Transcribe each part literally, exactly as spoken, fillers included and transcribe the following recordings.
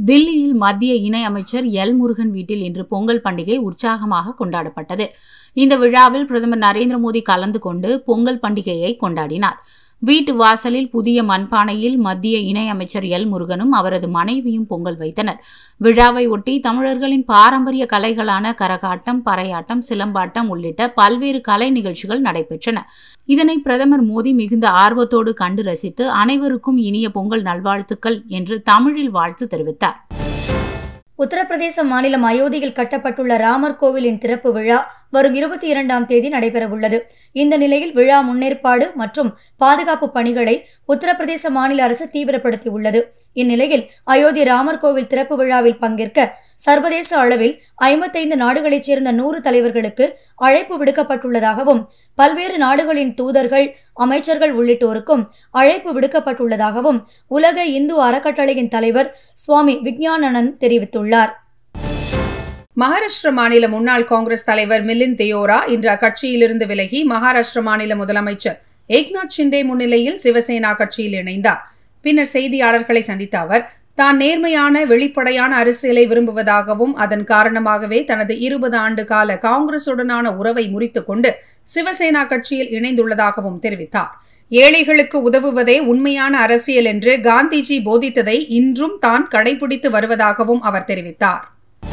தில்லியில் மத்திய இணை அமைச்சர் எல் முருகன் வீட்டில் இன்று பொங்கல் பண்டிகை உற்சாகமாக கொண்டாடப்பட்டது. இந்த விழாவில் பிரதமர் நரேந்திர மோடி கலந்து கொண்டு பொங்கல் பண்டிகையை கொண்டாடினார். வீட்டு வாசலில் புதிய மண்பானையில் மத்திய இணை அமைச்சர் எல் முருகனும் அவரது மனைவியும் பொங்கல் வைத்தனர். விழாவை ஒட்டி தமிழர்களின் பாரம்பரிய கலைகளான கரகாட்டம், பறையாட்டம், சிலம்பாட்டம் உள்ளிட்ட பல்வேறு கலை நிகழ்ச்சிகள் நடைபெற்றன. இதனை பிரதமர் மோடி மிகுந்த ஆர்வத்தோடு கண்டு ரசித்து அனைவருக்கும் இனிய பொங்கல் நல்வாழ்த்துக்கள் என்று தமிழில் வாழ்த்து தெரிவித்தார். உத்தரப்பிரதேச மாநிலம் அயோத்தியில் கட்டப்பட்டுள்ள ராமர் கோவிலின் திறப்பு விழா வரும் இருபத்தி இரண்டாம் தேதி நடைபெறவுள்ளது. இந்த நிலையில் விழா முன்னேற்பாடு மற்றும் பாதுகாப்பு பணிகளை உத்தரப்பிரதேச மாநில அரசு தீவிரப்படுத்தியுள்ளது. இந்நிலையில் அயோத்தி ராமர் கோவில் திறப்பு விழாவில் பங்கேற்க சர்வதேச அளவில் ஐம்பத்தைந்து நாடுகளைச் சேர்ந்த நூறு தலைவர்களுக்கு அழைப்பு விடுக்கப்பட்டுள்ளதாகவும் பல்வேறு நாடுகளின் தூதர்கள், அமைச்சர்கள் உள்ளிட்டோருக்கும் அழைப்பு விடுக்கப்பட்டுள்ளதாகவும் உலக இந்து அறக்கட்டளையின் தலைவர் சுவாமி விக்ஞானனந்த் தெரிவித்துள்ளார். மகாராஷ்டிர மாநில முன்னாள் காங்கிரஸ் தலைவர் மிலிந்த் தேயோரா இன்று அக்கட்சியிலிருந்து விலகி மகாராஷ்டிர மாநில முதலமைச்சர் ஏக்நாத் ஷிண்டே முன்னிலையில் சிவசேனா கட்சியில் இணைந்தார். பின்னர் செய்தியாளர்களை சந்தித்த அவர் தான் நேர்மையான, வெளிப்படையான அரசியலை விரும்புவதாகவும் அதன் காரணமாகவே தனது இருபது ஆண்டு கால காங்கிரசுடனான உறவை முறித்துக் கொண்டு சிவசேனா கட்சியில் இணைந்துள்ளதாகவும் தெரிவித்தார். ஏழைகளுக்கு உதவுவதே உண்மையான அரசியல் என்று காந்திஜி போதித்ததை இன்றும் தான் கடைபிடித்து வருவதாகவும் அவர் தெரிவித்தார்.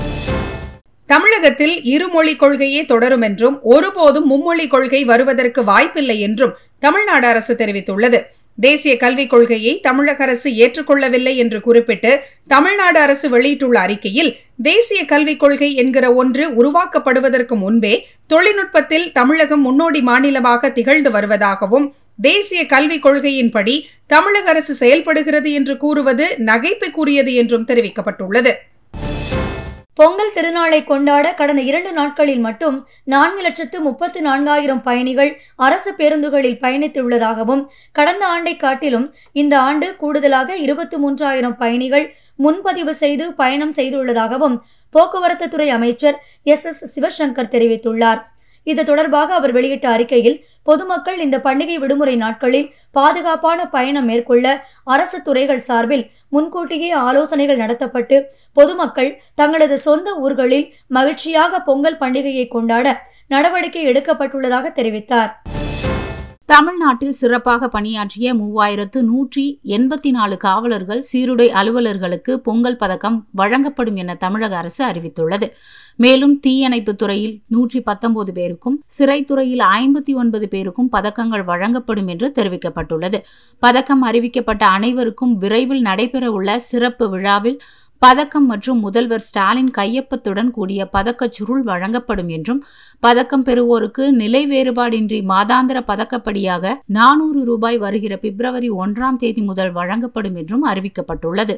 தமிழகத்தில் இருமொழி கொள்கையே தொடரும் என்றும் ஒருபோதும் மும்மொழி கொள்கை வருவதற்கு வாய்ப்பில்லை என்றும் தமிழ்நாடு அரசு தெரிவித்துள்ளது. தேசிய கல்விக் கொள்கையை தமிழக அரசு ஏற்றுக்கொள்ளவில்லை என்று குறிப்பிட்டு தமிழ்நாடு அரசு வெளியிட்டுள்ள அறிக்கையில், தேசிய கல்விக் கொள்கை என்கிற ஒன்று உருவாக்கப்படுவதற்கு முன்பே தொழில்நுட்பத்தில் தமிழகம் முன்னோடி மாநிலமாக திகழ்ந்து வருவதாகவும், தேசிய கல்விக் கொள்கையின்படி தமிழக அரசு செயல்படுகிறது என்று கூறுவது நகைப்புக்குரியது என்றும் தெரிவிக்கப்பட்டுள்ளது. பொங்கல் திருநாளை கொண்டாட கடந்த இரண்டு நாட்களில் மட்டும் நான்கு லட்சத்து முப்பத்து நான்காயிரம் பயணிகள் அரசு பேருந்துகளில் பயணித்துள்ளதாகவும், கடந்த ஆண்டை காட்டிலும் இந்த ஆண்டு கூடுதலாக இருபத்தி மூன்றாயிரம் பயணிகள் முன்பதிவு செய்து பயணம் செய்துள்ளதாகவும் போக்குவரத்து துறை அமைச்சர் எஸ் எஸ் சிவசங்கர் தெரிவித்துள்ளார். இது தொடர்பாக அவர் வெளியிட்ட அறிக்கையில், பொதுமக்கள் இந்த பண்டிகை விடுமுறை நாட்களில் பாதுகாப்பான பயணம் மேற்கொள்ள அரசு துறைகள் சார்பில் முன்கூட்டியே ஆலோசனைகள் நடத்தப்பட்டு பொதுமக்கள் தங்களது சொந்த ஊர்களில் மகிழ்ச்சியாக பொங்கல் பண்டிகையை கொண்டாட நடவடிக்கை எடுக்கப்பட்டுள்ளதாக தெரிவித்தார். தமிழ்நாட்டில் சிறப்பாக பணியாற்றிய மூவாயிரத்து நூற்றி எண்பத்தி நாலு காவலர்கள், சீருடை அலுவலர்களுக்கு பொங்கல் பதக்கம் வழங்கப்படும் என தமிழக அரசு அறிவித்துள்ளது. மேலும் தீயணைப்பு துறையில் நூற்றி பத்தொன்பது பேருக்கும், சிறைத்துறையில் ஐம்பத்தி ஒன்பது பேருக்கும் பதக்கங்கள் வழங்கப்படும் என்று தெரிவிக்கப்பட்டுள்ளது. பதக்கம் அறிவிக்கப்பட்ட அனைவருக்கும் விரைவில் நடைபெறவுள்ள சிறப்பு விழாவில் பதக்கம் மற்றும் முதல்வர் ஸ்டாலின் கையொப்பத்துடன் கூடிய பதக்கச் சுருள் வழங்கப்படும் என்றும், பதக்கம் பெறுவோருக்கு நிலை வேறுபாடின்றி மாதாந்திர பதக்கப்படியாக நானூறு ரூபாய் வருகிற பிப்ரவரி ஒன்றாம் தேதி முதல் வழங்கப்படும் என்றும் அறிவிக்கப்பட்டுள்ளது.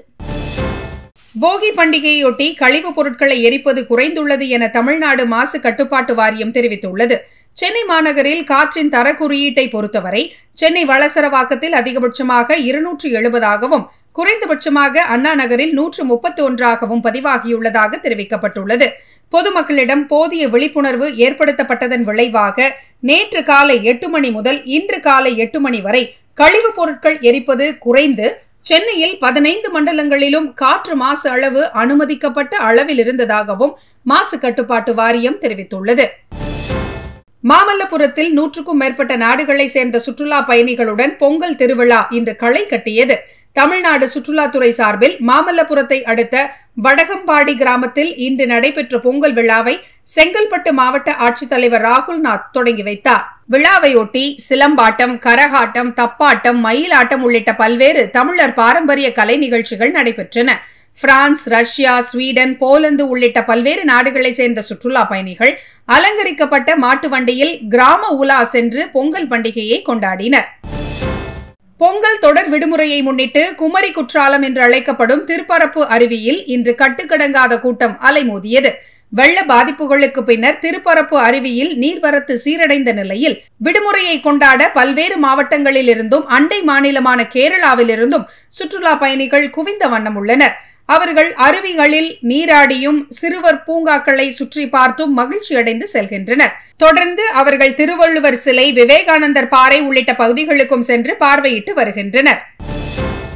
போகி பண்டிகையொட்டி கழிவுப் பொருட்களை எரிப்பது குறைந்துள்ளது என தமிழ்நாடு மாசு கட்டுப்பாட்டு வாரியம் தெரிவித்துள்ளது. சென்னை மாநகரில் காற்றின் தர குறியீட்டை பொறுத்தவரை சென்னை வளசரவாக்கத்தில் அதிகபட்சமாக இருநூற்று எழுபதாகவும் குறைந்தபட்சமாக அண்ணா நகரில் நூற்று முப்பத்தி ஒன்றாகவும் பதிவாகியுள்ளதாக தெரிவிக்கப்பட்டுள்ளது. பொதுமக்களிடம் போதிய விழிப்புணர்வு ஏற்படுத்தப்பட்டதன் விளைவாக நேற்று காலை எட்டு மணி முதல் இன்று காலை எட்டு மணி வரை கழிவுப் பொருட்கள் எரிப்பது குறைந்து சென்னையில் பதினைந்து மண்டலங்களிலும் காற்று மாசு அளவு அனுமதிக்கப்பட்ட அளவில் இருந்ததாகவும் மாசு கட்டுப்பாட்டு வாரியம் தெரிவித்துள்ளது. மாமல்லபுரத்தில் நூற்றுக்கும் மேற்பட்ட நாடுகளை சேர்ந்த சுற்றுலா பயணிகளுடன் பொங்கல் திருவிழா இன்று களை கட்டியது. தமிழ்நாடு சுற்றுலாத்துறை சார்பில் மாமல்லபுரத்தை அடுத்த வடகம்பாடி கிராமத்தில் இன்று நடைபெற்ற பொங்கல் விழாவை செங்கல்பட்டு மாவட்ட ஆட்சித்தலைவர் ராகுல்நாத் தொடங்கி வைத்தார். விழாவையொட்டி சிலம்பாட்டம், கரகாட்டம், தப்பாட்டம், மயிலாட்டம் உள்ளிட்ட பல்வேறு தமிழர் பாரம்பரிய கலை நிகழ்ச்சிகள் நடைபெற்றன. பிரான்ஸ், ரஷ்யா, ஸ்வீடன், போலந்து உள்ளிட்ட பல்வேறு நாடுகளை சேர்ந்த சுற்றுலா பயணிகள் அலங்கரிக்கப்பட்ட மாட்டு வண்டியில் கிராம உலா சென்று பொங்கல் பண்டிகையை கொண்டாடினர். பொங்கல் தொடர் விடுமுறையை முன்னிட்டு குமரி குற்றாலம் என்று அழைக்கப்படும் திருப்பரப்பு அருவியில் இன்று கட்டுக்கடங்காத கூட்டம் அலைமோதியது. வெள்ள பாதிப்புகளுக்கு பின்னர் திருப்பரப்பு அருவியில் நீர்வரத்து சீரடைந்த நிலையில் விடுமுறையை கொண்டாட பல்வேறு மாவட்டங்களில் இருந்தும் அண்டை மாநிலமான கேரளாவில் இருந்தும் சுற்றுலா பயணிகள் குவிந்த வண்ணம் உள்ளனர். அவர்கள் அருவிகளில் நீராடியும் சிறுவர் பூங்காக்களை சுற்றி பார்த்தும் மகிழ்ச்சி அடைந்து செல்கின்றனர். தொடர்ந்து அவர்கள் திருவள்ளுவர் சிலை, விவேகானந்தர் பாறை உள்ளிட்ட பகுதிகளுக்கும் சென்று பார்வையிட்டு வருகின்றனர்.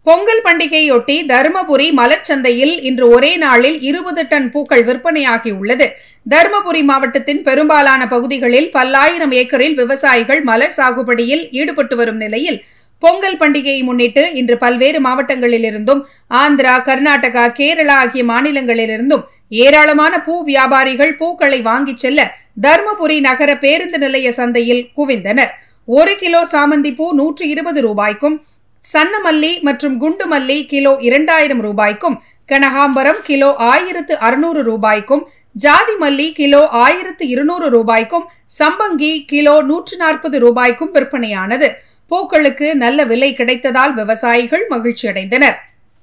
பொங்கல் பண்டிகையொட்டி தருமபுரி மலர்ச்சந்தையில் இன்று ஒரே நாளில் இருபது டன் பூக்கள் விற்பனையாகியுள்ளது. தருமபுரி மாவட்டத்தின் பெரும்பாலான பகுதிகளில் பல்லாயிரம் ஏக்கரில் விவசாயிகள் மலர் சாகுபடியில் ஈடுபட்டு வரும் நிலையில் பொங்கல் பண்டிகையை முன்னிட்டு இன்று பல்வேறு மாவட்டங்களிலிருந்தும் ஆந்திரா, கர்நாடகா, கேரளா ஆகிய மாநிலங்களிலிருந்தும் ஏராளமான பூ வியாபாரிகள் பூக்களை வாங்கிச் செல்ல தருமபுரி நகர பேருந்து நிலைய சந்தையில் குவிந்தனர். ஒரு கிலோ சாமந்தி பூ நூற்று இருபது ரூபாய்க்கும், சன்னமல்லி மற்றும் குண்டு மல்லி கிலோ இரண்டாயிரம் ரூபாய்க்கும், கனகாம்பரம் கிலோ ஆயிரத்து அறுநூறு ரூபாய்க்கும், ஜாதி மல்லி கிலோ ஆயிரத்து இருநூறு ரூபாய்க்கும், சம்பங்கி கிலோ நூற்று நாற்பது ரூபாய்க்கும் விற்பனையானது. பூக்களுக்கு நல்ல விலை கிடைத்ததால் விவசாயிகள் மகிழ்ச்சி அடைந்தனர்.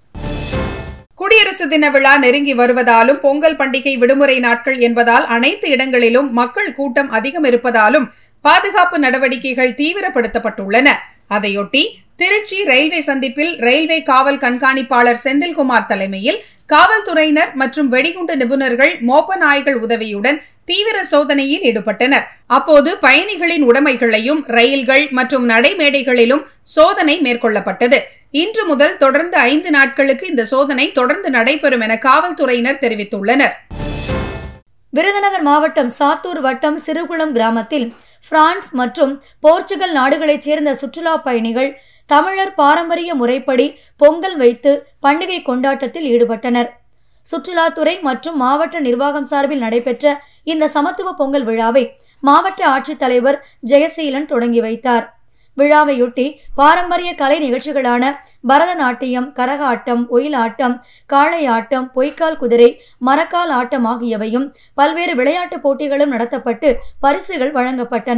குடியரசு தின விழா நெருங்கி வருவதாலும் பொங்கல் பண்டிகை விடுமுறை நாட்கள் என்பதால் அனைத்து இடங்களிலும் மக்கள் கூட்டம் அதிகம் இருப்பதாலும் பாதுகாப்பு நடவடிக்கைகள் தீவிரப்படுத்தப்பட்டுள்ளன. அதையொட்டி திருச்சி ரயில்வே சந்திப்பில் ரயில்வே காவல் கண்காணிப்பாளர் செந்தில்குமார் தலைமையில் காவல்துறையினர் மற்றும் வெடிகுண்டு நிபுணர்கள் மோப்ப நாய்கள் உதவியுடன் தீவிர சோதனையில் ஈடுபட்டனர். அப்போது பயணிகளின் உடைமைகளையும் ரயில்கள் மற்றும் நடைமேடைகளிலும் சோதனை மேற்கொள்ளப்பட்டது. இன்று முதல் தொடர்ந்து ஐந்து நாட்களுக்கு இந்த சோதனை தொடர்ந்து நடைபெறும் என காவல்துறையினர் தெரிவித்துள்ளனர். விருதுநகர் மாவட்டம் சாத்தூர் வட்டம் சிறுகுளம் கிராமத்தில் பிரான்ஸ் மற்றும் போர்ச்சுகல் நாடுகளைச் சேர்ந்த சுற்றுலா பயணிகள் தமிழர் பாரம்பரிய முறைப்படி பொங்கல் வைத்து பண்டிகை கொண்டாட்டத்தில் ஈடுபட்டனர். சுற்றுலாத்துறை மற்றும் மாவட்ட நிர்வாகம் சார்பில் நடைபெற்ற இந்த சமத்துவ பொங்கல் விழாவை மாவட்ட ஆட்சித்தலைவர் ஜெயசீலன் தொடங்கி வைத்தார். விழாவையொட்டி பாரம்பரிய கலை நிகழ்ச்சிகளான பரதநாட்டியம், கரகாட்டம், ஒயிலாட்டம், காளையாட்டம், பொய்க்கால் குதிரை, மரக்கால் ஆட்டம் ஆகியவையும் பல்வேறு விளையாட்டுப் போட்டிகளும் நடத்தப்பட்டு பரிசுகள் வழங்கப்பட்டன.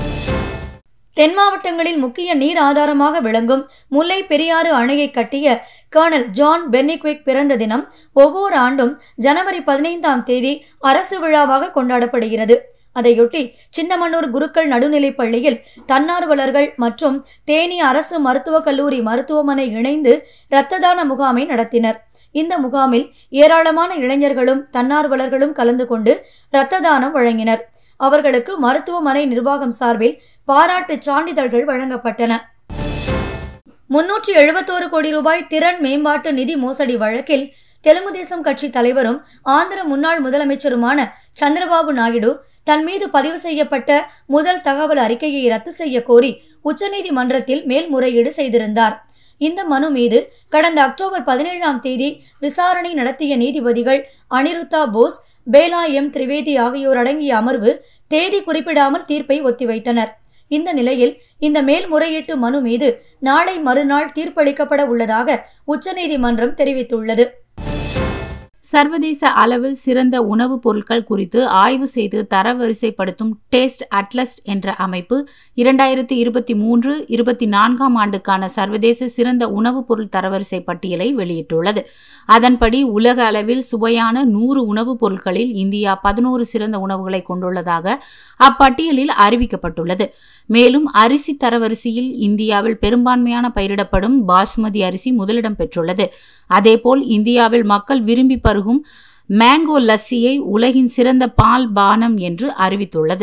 தென் மாவட்டங்களில் முக்கிய நீர் ஆதாரமாக விளங்கும் முல்லை பெரியாறு அணையை கட்டிய கர்னல் ஜான் பென்னிக்விக் பிறந்த தினம் ஒவ்வொரு ஆண்டும் ஜனவரி பதினைந்தாம் தேதி அரசு விழாவாக கொண்டாடப்படுகிறது. அதையொட்டி சின்னமனூர் குருக்கள் நடுநிலைப் பள்ளியில் தன்னார்வலர்கள் மற்றும் தேனி அரசு மருத்துவக் கல்லூரி மருத்துவமனை இணைந்து இரத்த தான முகாமை நடத்தினர். இந்த முகாமில் ஏராளமான இளைஞர்களும் தன்னார்வலர்களும் கலந்து கொண்டு இரத்த தானம் வழங்கினர். அவர்களுக்கு மருத்துவமனை நிர்வாகம் சார்பில் பாராட்டு சான்றிதழ்கள் வழங்கப்பட்டன. முன்னூற்றி எழுபத்தோரு கோடி ரூபாய் திறன் மேம்பாட்டு நிதி மோசடி வழக்கில் தெலுங்கு தேசம் கட்சி தலைவரும் ஆந்திர முன்னாள் முதலமைச்சருமான சந்திரபாபு நாயுடு தன் மீது பதிவு செய்யப்பட்ட முதல் தகவல் அறிக்கையை ரத்து செய்ய கோரி உச்சநீதிமன்றத்தில் மேல்முறையீடு செய்திருந்தார். இந்த மனு மீது கடந்த அக்டோபர் பதினேழாம் தேதி விசாரணை நடத்திய நீதிபதிகள் அனிருத்தா போஸ், பேலா எம் திரிவேதி ஆகியோர் அடங்கிய அமர்வு தேதி குறிப்பிடாமல் தீர்ப்பை ஒத்திவைத்தனர். இந்த நிலையில் இந்த மேல்முறையீட்டு மனு மீது நாளை மறுநாள் தீர்ப்பளிக்கப்பட உள்ளதாக உச்சநீதிமன்றம் தெரிவித்துள்ளது. சர்வதேச அளவில் சிறந்த உணவுப் பொருட்கள் குறித்து ஆய்வு செய்து தரவரிசைப்படுத்தும் டேஸ்ட் அட்லஸ் என்ற அமைப்பு இரண்டாயிரத்தி இருபத்தி மூன்று இருபத்தி நான்காம் ஆண்டுக்கான சர்வதேச சிறந்த உணவுப் பொருள் தரவரிசை பட்டியலை வெளியிட்டுள்ளது. அதன்படி உலக அளவில் சுவையான நூறு உணவுப் பொருட்களில் இந்தியா பதினோரு சிறந்த உணவுகளை கொண்டுள்ளதாக அப்பட்டியலில் அறிவிக்கப்பட்டுள்ளது. மேலும் அரிசி தரவரிசையில் இந்தியாவில் பெரும்பான்மையான பயிரிடப்படும் பாஸ்மதி அரிசி முதலிடம் பெற்றுள்ளது. அதேபோல் இந்தியாவில் மக்கள் விரும்பி பருகும் மேங்கோ லஸ்ஸியை உலகின் சிறந்த பால் பானம் என்று அறிவித்துள்ளது.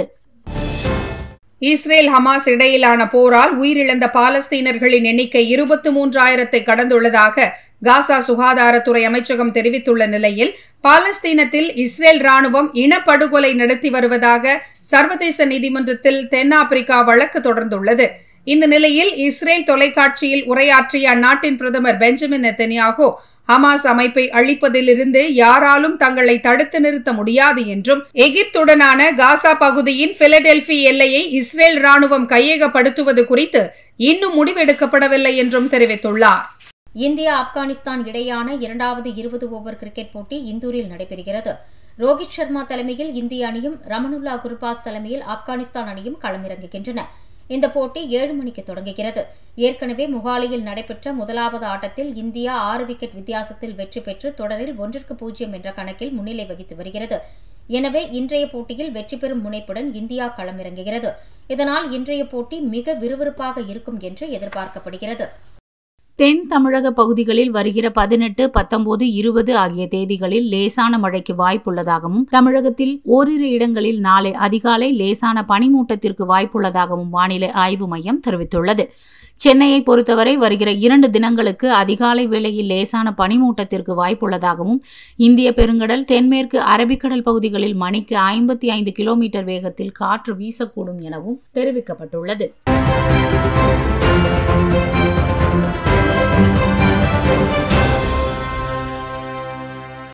இஸ்ரேல் ஹமாஸ் இடையிலான போரால் உயிரிழந்த பாலஸ்தீனர்களின் எண்ணிக்கை இருபத்தி மூன்றாயிரத்தை கடந்துள்ளதாக காசா சுகாதாரத்துறை அமைச்சகம் தெரிவித்துள்ள நிலையில் பாலஸ்தீனத்தில் இஸ்ரேல் ராணுவம் இனப்படுகொலை நடத்தி வருவதாக சர்வதேச நீதிமன்றத்தில் தென்னாப்பிரிக்கா வழக்கு தொடர்ந்துள்ளது. இந்த நிலையில் இஸ்ரேல் தொலைக்காட்சியில் உரையாற்றிய அந்நாட்டின் பிரதமர் பெஞ்சமின் நெத்தன்யாகு ஹமாஸ் அமைப்பை அழிப்பதிலிருந்து யாராலும் தங்களை தடுத்து நிறுத்த முடியாது என்றும், எகிப்துடனான காசா பகுதியின் பிலடெல்பி எல்லையை இஸ்ரேல் ராணுவம் கையகப்படுத்துவது குறித்து இன்னும் முடிவெடுக்கப்படவில்லை என்றும் தெரிவித்துள்ளார். இந்தியா ஆப்கானிஸ்தான் இடையான இரண்டாவது இருபது ஓவர் கிரிக்கெட் போட்டி இந்தூரில் நடைபெறுகிறது. ரோஹித் சர்மா தலைமையில் இந்திய அணியும் ரமனுல்லா குர்பாஸ் தலைமையில் ஆப்கானிஸ்தான் அணியும் களமிறங்குகின்றன. இந்த போட்டி ஏழு மணிக்கு தொடங்குகிறது. ஏற்கனவே மொஹாலியில் நடைபெற்ற முதலாவது ஆட்டத்தில் இந்தியா ஆறு விக்கெட் வித்தியாசத்தில் வெற்றி பெற்று தொடரில் ஒன்றிற்கு பூஜ்ஜியம் என்ற கணக்கில் முன்னிலை வகித்து வருகிறது. எனவே இன்றைய போட்டியில் வெற்றி பெறும் முனைப்புடன் இந்தியா களமிறங்குகிறது. இதனால் இன்றைய போட்டி மிக விறுவிறுப்பாக இருக்கும் என்று எதிர்பார்க்கப்படுகிறது. தென் தமிழக பகுதிகளில் வருகிற பதினெட்டு பத்தொன்பது இருபது ஆகிய தேதிகளில் லேசான மழைக்கு வாய்ப்புள்ளதாகவும் தமிழகத்தில் ஓரிரு இடங்களில் நாளை அதிகாலை லேசான பனிமூட்டத்திற்கு வாய்ப்புள்ளதாகவும் வானிலை ஆய்வு மையம் தெரிவித்துள்ளது. சென்னையை பொறுத்தவரை வருகிற இரண்டு தினங்களுக்கு அதிகாலை வேளையில் லேசான பனிமூட்டத்திற்கு வாய்ப்புள்ளதாகவும் இந்திய பெருங்கடல் தென்மேற்கு அரபிக்கடல் பகுதிகளில் மணிக்கு ஐம்பத்தி ஐந்து கிலோமீட்டர் வேகத்தில் காற்று வீசக்கூடும் எனவும் தெரிவிக்கப்பட்டுள்ளது.